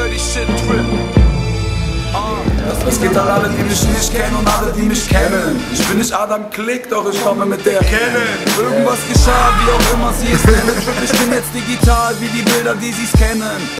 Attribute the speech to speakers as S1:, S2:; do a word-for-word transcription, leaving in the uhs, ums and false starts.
S1: Dirty Shit Trip.
S2: Was geht an alle, die mich nicht kennen und alle, die mich kennen? Ich bin nicht Adam Klick, doch ich komme mit der Kennen. Irgendwas geschah, wie auch immer sie es nennen. Ich bin jetzt digital, wie die Bilder, die sie's kennen.